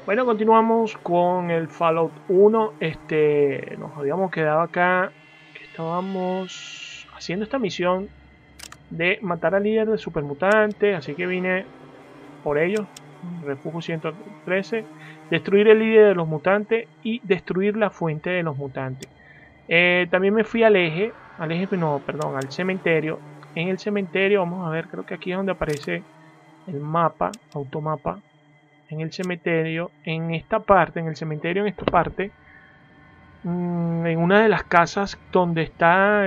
Bueno, continuamos con el Fallout 1. Nos habíamos quedado acá. Estábamos haciendo esta misión de matar al líder de supermutantes. Así que vine por ellos. Refugio 113. Destruir el líder de los mutantes y destruir la fuente de los mutantes. También me fui al eje. No, perdón, al cementerio. En el cementerio, vamos a ver, creo que aquí es donde aparece el mapa, automapa. En el cementerio, en esta parte, en el cementerio, en esta parte, en una de las casas donde está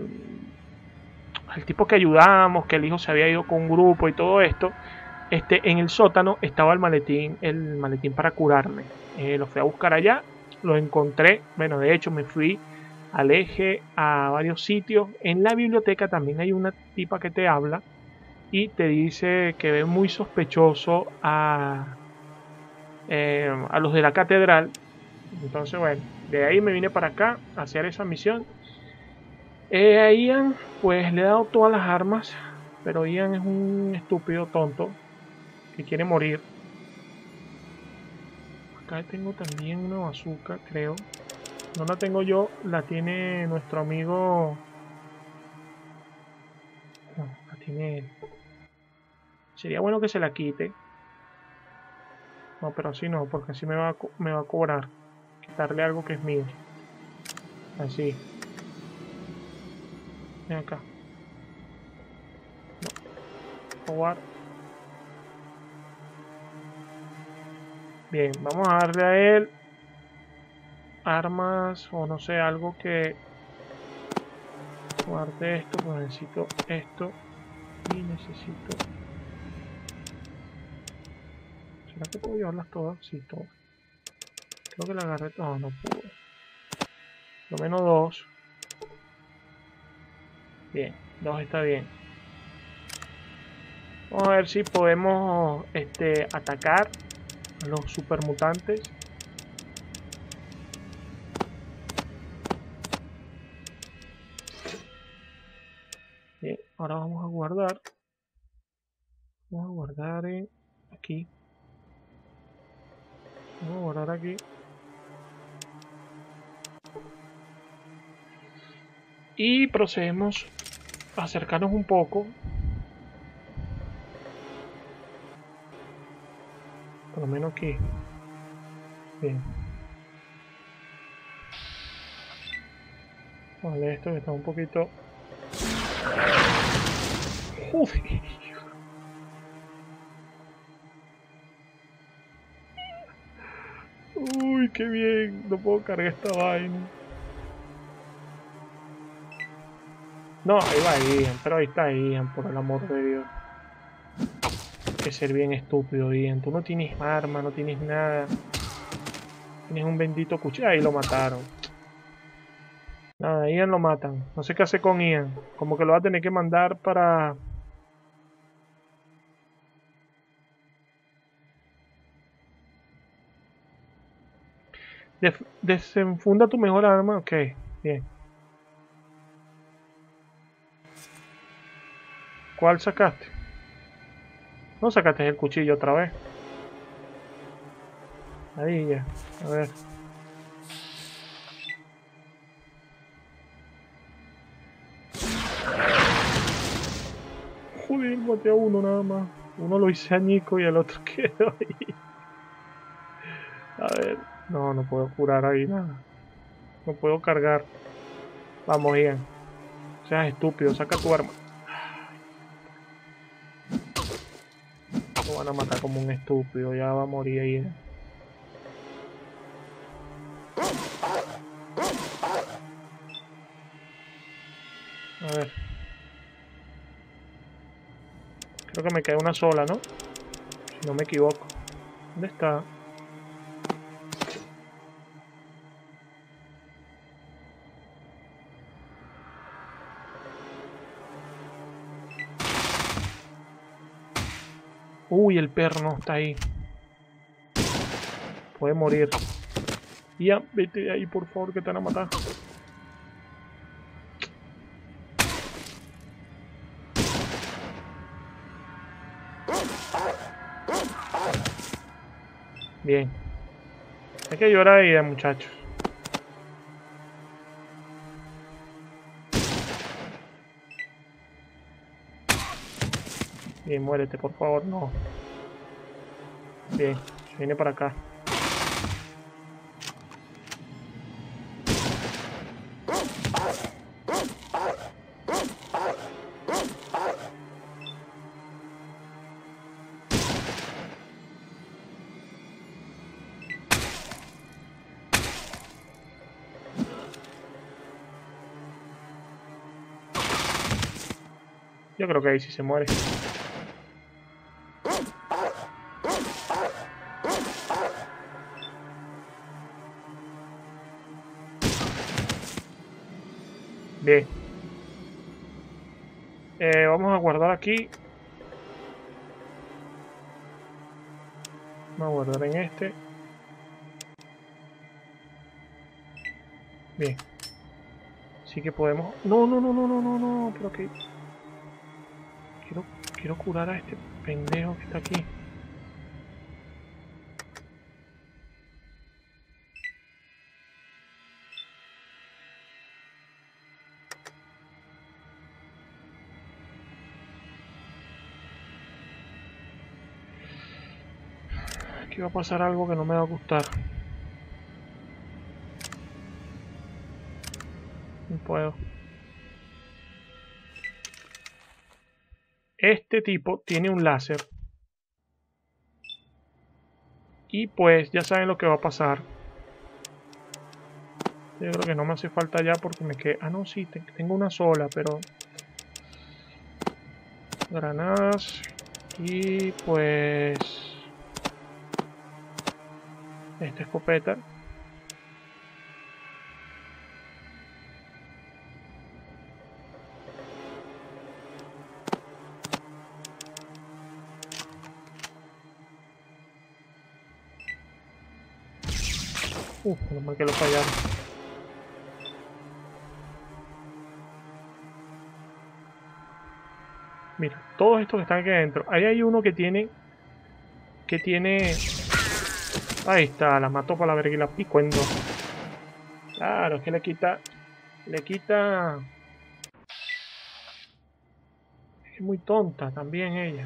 el tipo que ayudamos, que el hijo se había ido con un grupo y todo esto, en el sótano estaba el maletín para curarme. Lo fui a buscar allá, lo encontré, bueno, de hecho me fui al eje a varios sitios. En la biblioteca también hay una tipa que te habla y te dice que ve muy sospechoso a los de la catedral. Entonces, bueno, de ahí me vine para acá a hacer esa misión. A Ian, pues le he dado todas las armas, pero Ian es un estúpido tonto que quiere morir. Acá tengo también una bazooka, creo. No la tengo yo, la tiene nuestro amigo. No, la tiene él. Sería bueno que se la quite. No, pero así no, porque así me va a cobrar. Quitarle algo que es mío. Así. Ven acá. Robar. Bien, vamos a darle a él armas o no sé, algo que guarde esto, pues necesito esto y necesito... ¿Será que puedo llevarlas todas? Sí, todas. Creo que la agarré... No, no pude. Lo menos dos. Bien, dos está bien. Vamos a ver si podemos atacar a los supermutantes. Bien, ahora vamos a guardar. Vamos a guardar aquí. Vamos a guardar aquí. Y procedemos a acercarnos un poco. Por lo menos aquí. Bien. Vale, esto que está un poquito... Joder. Uy, qué bien. No puedo cargar esta vaina. No, ahí va Ian, pero ahí está Ian, por el amor de Dios. Hay que ser bien estúpido, Ian. Tú no tienes arma, no tienes nada. Tienes un bendito cuchillo. Ahí lo mataron. Nada, Ian lo matan. No sé qué hace con Ian. Como que lo va a tener que mandar para... Desenfunda tu mejor arma. Ok, bien. ¿Cuál sacaste? No sacaste el cuchillo otra vez. Ahí ya. A ver. Joder, maté a uno nada más. Uno lo hice añico y el otro quedó ahí. A ver. No, no puedo curar ahí nada. No puedo cargar. Vamos, Ian. Seas estúpido, saca tu arma. Lo van a matar como un estúpido, ya va a morir ahí. A ver. Creo que me queda una sola, ¿no? Si no me equivoco. ¿Dónde está? Uy, el perro no está ahí. Puede morir. Ya, vete de ahí, por favor, que te van a matar. Bien. Hay que llorar ahí, muchachos. Bien, muérete, por favor, no. Bien, se viene para acá. Yo creo que ahí sí se muere. Bien. Vamos a guardar aquí. Vamos a guardar en este. Bien. Sí que podemos... No, no, no, no, no, no, no. Pero que... Quiero curar a este pendejo que está aquí. Aquí va a pasar algo que no me va a gustar. No puedo. Este tipo tiene un láser. Y pues ya saben lo que va a pasar. Yo creo que no me hace falta ya porque me quedé... Ah, no, sí, tengo una sola, pero... Granadas. Y pues... Esta escopeta. Menos mal que lo fallaron. Mira, todos estos que están aquí adentro. Ahí hay uno que tiene... Ahí está, la mató para la verga y la picuendo. Claro, es que le quita... Es muy tonta también ella.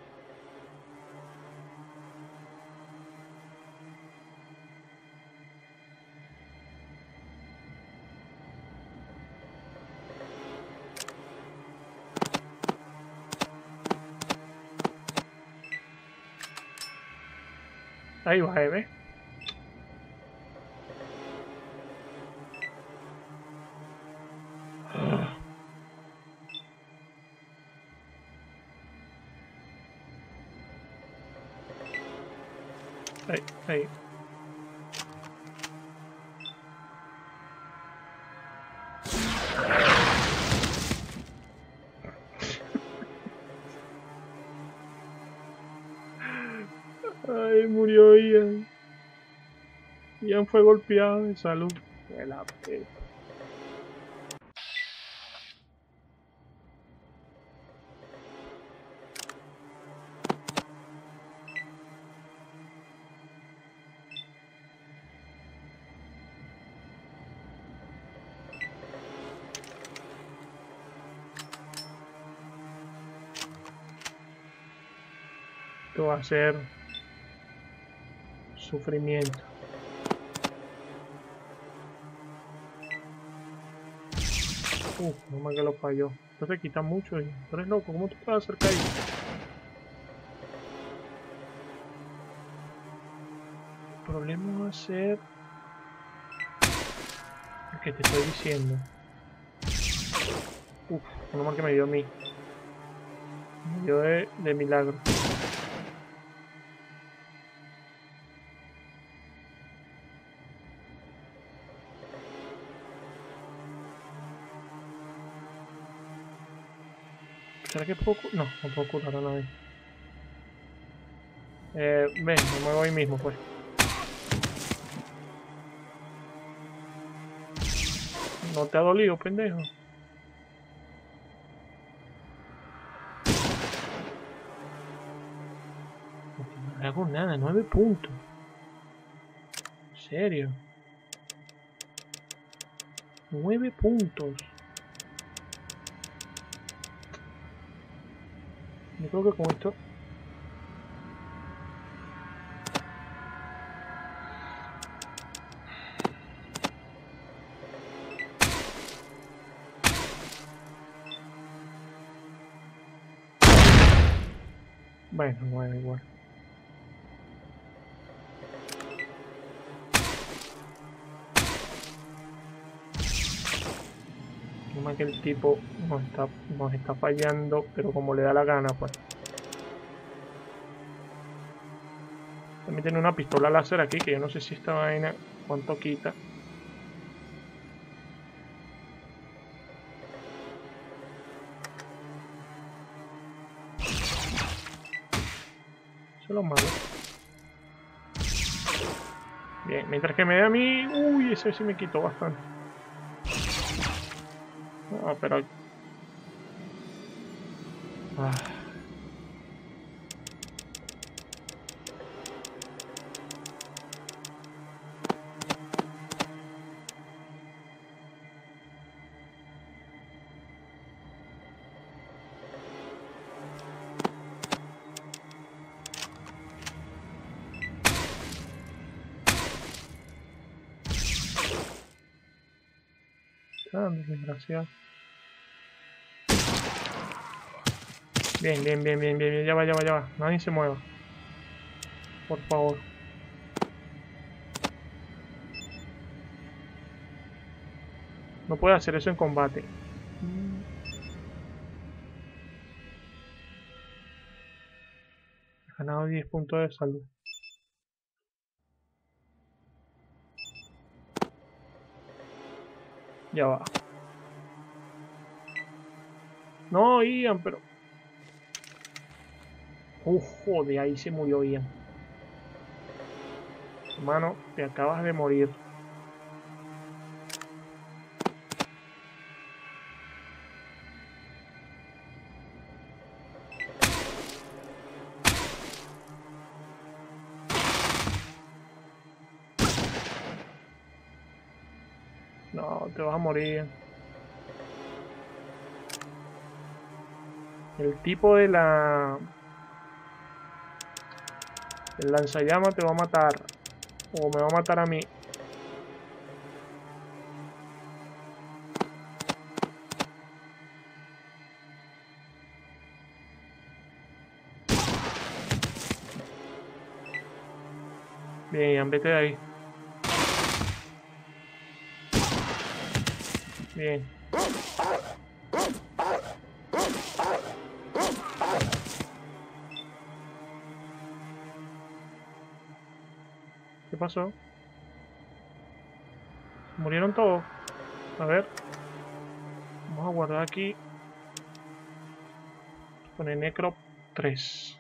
Ahí va, ¿ves? Ahí, ahí. Ay, murió Ian. Ian fue golpeado de salud. De la p... Esto va a ser sufrimiento. No más que lo falló. Esto te quita mucho. Tú eres loco, ¿cómo tú puedes acercar ahí? El problema va a ser el que te estoy diciendo. No más que me dio a mí. Me dio de milagro. ¿Será que puedo curar? No, no puedo curar a nadie. Ven, me muevo ahí mismo, pues. ¿No te ha dolido, pendejo? No hago nada, 9 puntos. serio. 9 puntos. Yo creo que con esto... Bueno, igual. Más que el tipo nos está fallando, pero como le da la gana, pues. También tiene una pistola láser aquí, que yo no sé si esta vaina cuánto quita. Eso es lo malo. Bien, mientras que me dé a mí... Uy, ese sí me quitó bastante. No, pero... Ah, desgraciado. Bien. Ya va. Nadie se mueva. Por favor. No puede hacer eso en combate. He ganado 10 puntos de salud. Ya va. No, Ian, pero... Joder, ahí se murió Ian. Hermano, te acabas de morir. No, te vas a morir. El tipo de la... El lanzallama te va a matar. O me va a matar a mí. Bien, Ian, vete de ahí. Bien. ¿Qué pasó? ¿Murieron todos? A ver. Vamos a guardar aquí. Pone Necro 3.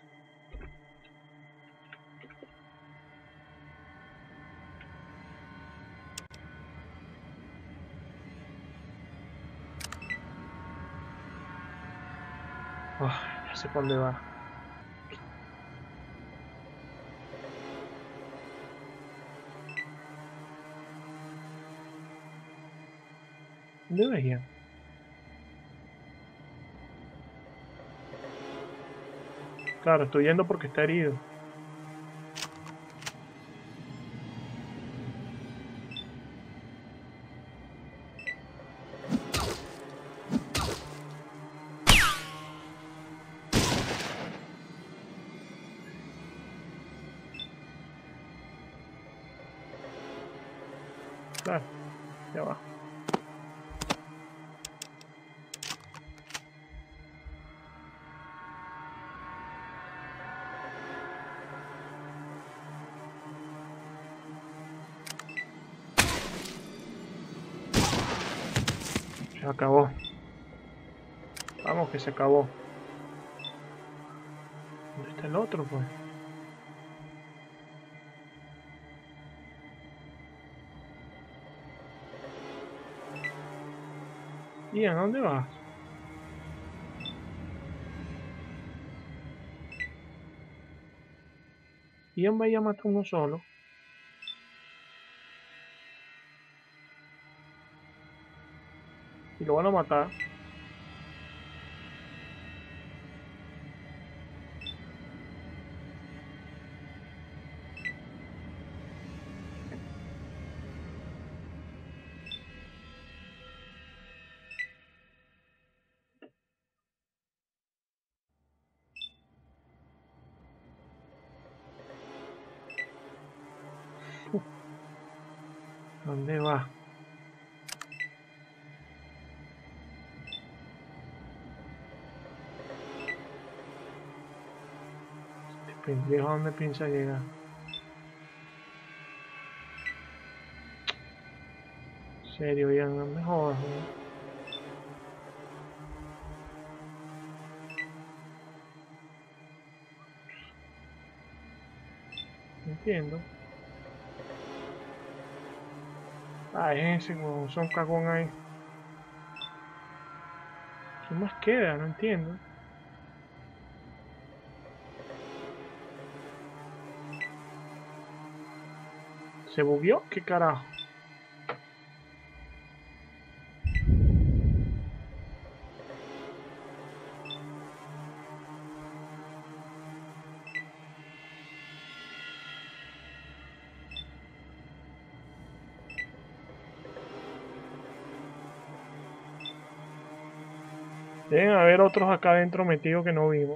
Ya sé por dónde va. ¿Dónde veía? Claro, estoy yendo porque está herido. Claro, ya va. Se acabó. Vamos, que se acabó. ¿Dónde está el otro, pues? Ian, ¿a dónde vas? Ian vaya a matar uno solo. Y lo van a matar. ¿Dónde va? Este pendejo, ¿a dónde piensa llegar? En serio, ya no me jodas, ¿no? No entiendo. Ah, es ese, huevón, son cagón ahí. ¿Qué más queda? No entiendo. ¿Se bugueó? ¿Qué carajo? Deben haber otros acá adentro metidos que no vimos.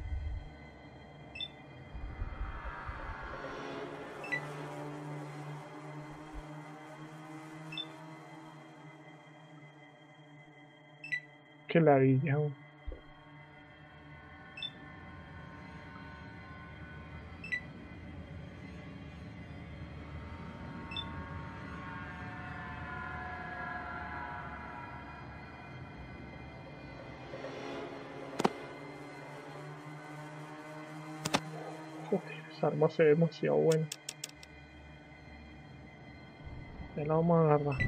Qué ladilla, weón. Joder, esa arma se ve demasiado buena. Ya la vamos a agarrar.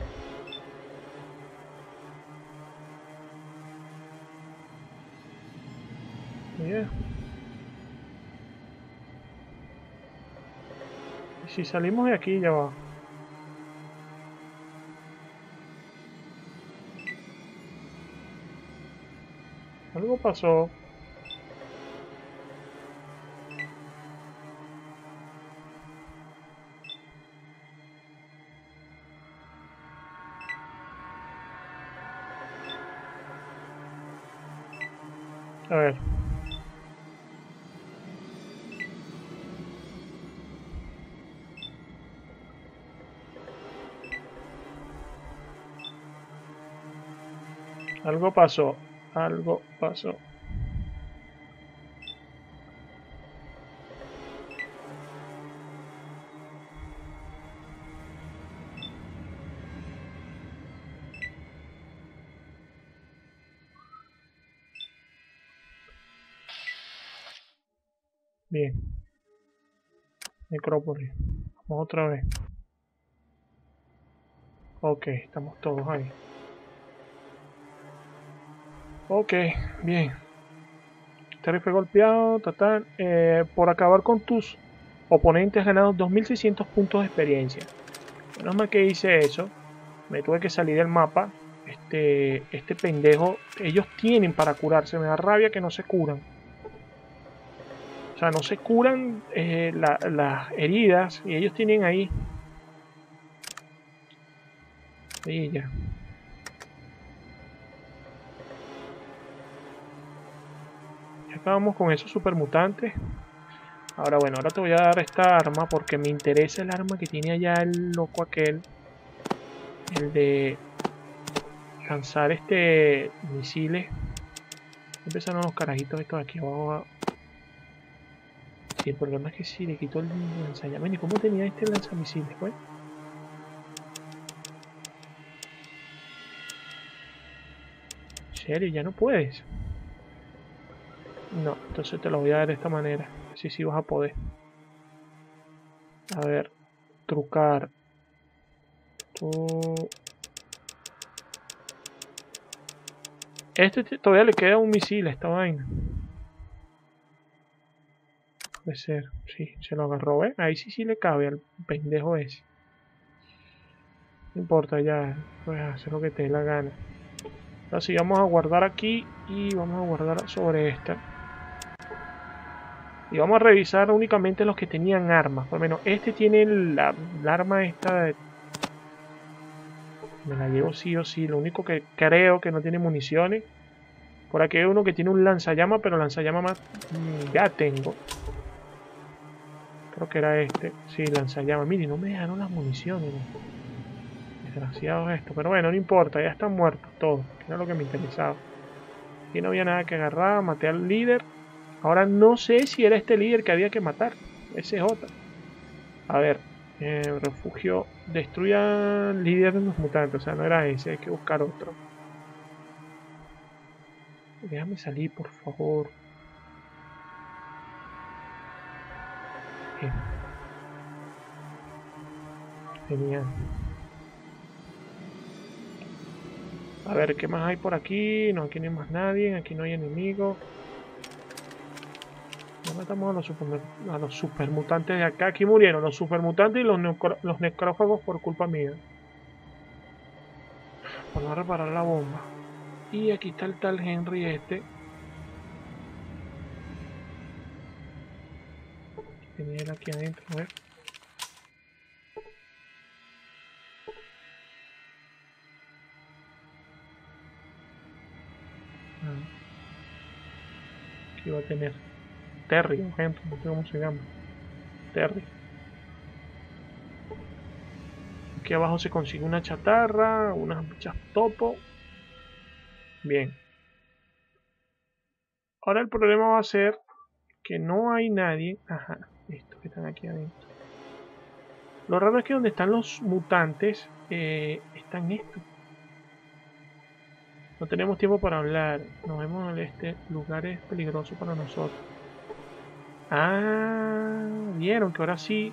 Yeah. Y si salimos de aquí ya va. Algo pasó. A ver. Algo pasó. Algo pasó. Bien. Necrópolis. Vamos otra vez. Ok, estamos todos ahí. Ok, bien. Terry fue golpeado, total. Por acabar con tus oponentes has ganado 2600 puntos de experiencia. Menos mal que hice eso. Me tuve que salir del mapa. Este pendejo, ellos tienen para curarse. Me da rabia que no se curan. O sea, no se curan las heridas y ellos tienen ahí. Ahí ya. Ya acabamos con esos supermutantes. Ahora bueno, ahora te voy a dar esta arma porque me interesa el arma que tiene allá el loco aquel. El de lanzar misiles. Empezaron los carajitos estos aquí abajo. Sí, el problema es que si le quito el lanzallamas. ¿Y cómo tenía este lanzamisiles, pues? ¿En serio? ¿Ya no puedes? No, entonces te lo voy a dar de esta manera. Así sí vas a poder. A ver, trucar. Tú... todavía le queda un misil a esta vaina. Puede ser, sí, se lo agarró, ¿eh? Ahí sí le cabe al pendejo ese. No importa, ya, pues hacer lo que te dé la gana. Ahora sí, vamos a guardar aquí y vamos a guardar sobre esta. Y vamos a revisar únicamente los que tenían armas. Por lo menos este tiene la arma esta. Me la llevo sí o sí. Lo único que creo que no tiene municiones. Por aquí hay uno que tiene un lanzallamas, pero lanzallamas más ya tengo. Creo que era este. Sí, lanzallamas. Miren, no me dejaron las municiones. Desgraciados esto. Pero bueno, no importa. Ya están muertos todos. Que era lo que me interesaba. Aquí no había nada que agarrar. Maté al líder. Ahora no sé si era este líder que había que matar. Ese es otra. A ver. Refugio. Destruya al líder de los mutantes. O sea, no era ese. Hay que buscar otro. Déjame salir, por favor. Bien. Genial. A ver, ¿qué más hay por aquí? No, aquí no hay más nadie. Aquí no hay enemigos. No matamos a los supermutantes de acá. Aquí murieron los supermutantes y los necrófagos por culpa mía. Por no reparar la bomba. Y aquí está el tal Henry este. Tenía él aquí adentro, a ver. Aquí va a tener Terry, por ejemplo, no sé cómo se llama. Terry. Aquí abajo se consigue una chatarra, unas bichas topo. Bien. Ahora el problema va a ser que no hay nadie. Ajá, estos que están aquí adentro. Lo raro es que donde están los mutantes están estos. No tenemos tiempo para hablar. Nos vemos en este lugar es peligroso para nosotros. Ah, vieron que ahora sí.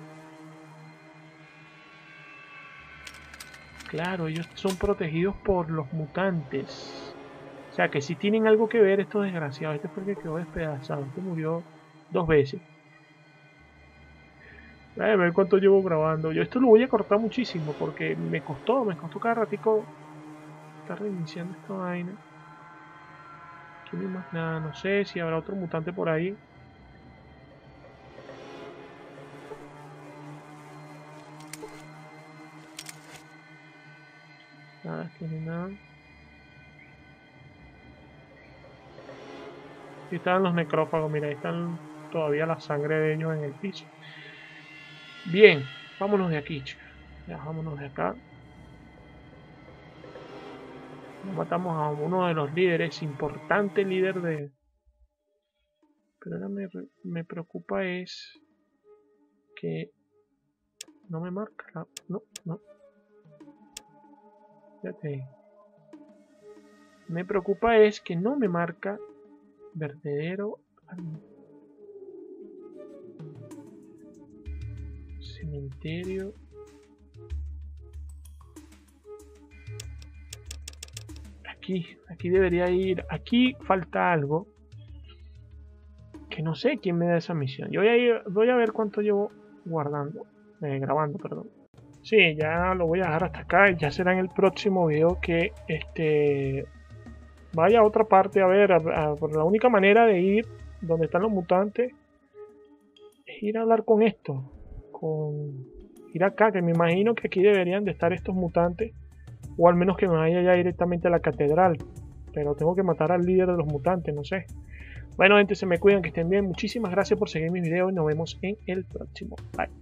Claro, ellos son protegidos por los mutantes. O sea que sí tienen algo que ver estos desgraciados. Este fue el que quedó despedazado. Este murió 2 veces. A ver cuánto llevo grabando. Yo esto lo voy a cortar muchísimo porque me costó cada ratico estar reiniciando esta vaina. Aquí no hay más nada. No sé si habrá otro mutante por ahí. Nada, aquí no hay nada. Aquí están los necrófagos, mira, ahí están todavía la sangre de ellos en el piso. Bien, vámonos de aquí, chicas. Ya, vámonos de acá. Nos matamos a uno de los líderes, importante líder de... Pero ahora me preocupa es que no me marca la... No. Fíjate. Me preocupa es que no me marca vertedero cementerio. Aquí debería ir. Aquí falta algo que no sé quién me da esa misión. Yo voy a ver cuánto llevo grabando, perdón. Sí, ya lo voy a dejar hasta acá. Ya será en el próximo video que vaya a otra parte a ver. Por la única manera de ir donde están los mutantes es ir a hablar con estos. Ir acá, que me imagino que aquí deberían de estar estos mutantes. O al menos que me vaya ya directamente a la catedral. Pero tengo que matar al líder de los mutantes, no sé. Bueno, gente, se me cuidan, que estén bien. Muchísimas gracias por seguir mis videos y nos vemos en el próximo. Bye.